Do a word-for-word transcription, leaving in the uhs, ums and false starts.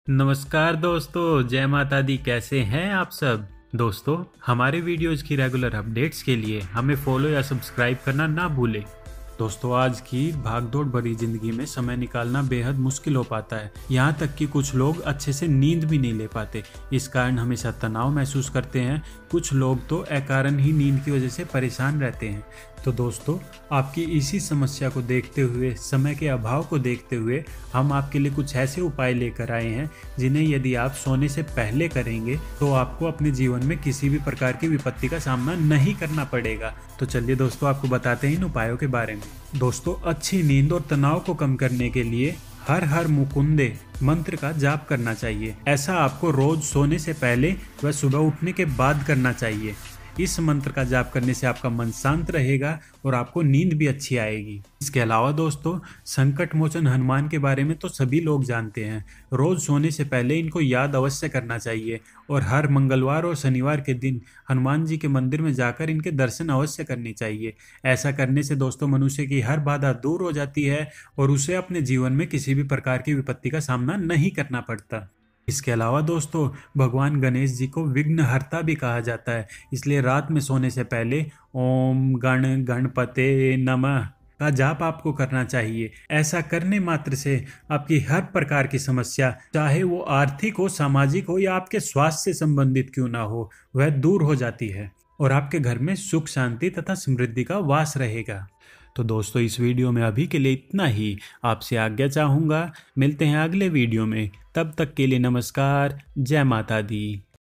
नमस्कार दोस्तों, जय माता दी। कैसे हैं आप सब दोस्तों? हमारे वीडियोज़ की रेगुलर अपडेट्स के लिए हमें फॉलो या सब्सक्राइब करना ना भूलें। दोस्तों, आज की भागदौड़ भरी ज़िंदगी में समय निकालना बेहद मुश्किल हो पाता है। यहाँ तक कि कुछ लोग अच्छे से नींद भी नहीं ले पाते। इस कारण हमेशा तनाव महसूस करते हैं। कुछ लोग तो अकारण ही नींद की वजह से परेशान रहते हैं। तो दोस्तों, आपकी इसी समस्या को देखते हुए, समय के अभाव को देखते हुए हम आपके लिए कुछ ऐसे उपाय लेकर आए हैं जिन्हें यदि आप सोने से पहले करेंगे तो आपको अपने जीवन में किसी भी प्रकार की विपत्ति का सामना नहीं करना पड़ेगा। तो चलिए दोस्तों, आपको बताते हैं इन उपायों के बारे में। दोस्तों, अच्छी नींद और तनाव को कम करने के लिए हर हर मुकुंदे मंत्र का जाप करना चाहिए। ऐसा आपको रोज सोने से पहले व सुबह उठने के बाद करना चाहिए। इस मंत्र का जाप करने से आपका मन शांत रहेगा और आपको नींद भी अच्छी आएगी। इसके अलावा दोस्तों, संकट मोचन हनुमान के बारे में तो सभी लोग जानते हैं। रोज सोने से पहले इनको याद अवश्य करना चाहिए और हर मंगलवार और शनिवार के दिन हनुमान जी के मंदिर में जाकर इनके दर्शन अवश्य करने चाहिए। ऐसा करने से दोस्तों, मनुष्य की हर बाधा दूर हो जाती है और उसे अपने जीवन में किसी भी प्रकार की विपत्ति का सामना नहीं करना पड़ता। इसके अलावा दोस्तों, भगवान गणेश जी को विघ्नहर्ता भी कहा जाता है। इसलिए रात में सोने से पहले ओम गण गणपते नमः का जाप आपको करना चाहिए। ऐसा करने मात्र से आपकी हर प्रकार की समस्या, चाहे वो आर्थिक हो, सामाजिक हो या आपके स्वास्थ्य से संबंधित क्यों ना हो, वह दूर हो जाती है और आपके घर में सुख शांति तथा समृद्धि का वास रहेगा। तो दोस्तों, इस वीडियो में अभी के लिए इतना ही। आपसे आज्ञा चाहूँगा। मिलते हैं अगले वीडियो में। तब तक के लिए नमस्कार। जय माता दी।